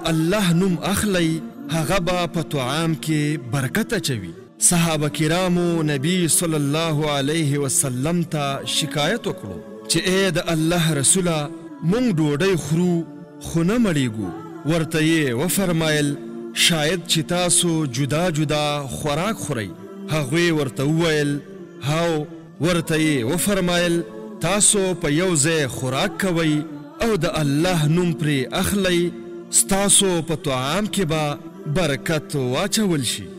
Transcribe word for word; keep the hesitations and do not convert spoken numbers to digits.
الله نوم اخلی هغه به په طعام کې برکت اچوي. صحابه کرامو نبی صلی الله علیه وسلم ته شکایت وکړو چې اے د الله رسوله مونږ ډوډۍ خورو خو نه مړیږو. ورته یې وفرمایل شاید چې تاسو جدا جدا خوراک خورئ. هغوی ورته وویل هاو. ورته یې وفرمایل تاسو په یو ځای خوراک کوئ او د الله نوم پرې اخلی، ستاسو په طعام کې به برکت واچول شي.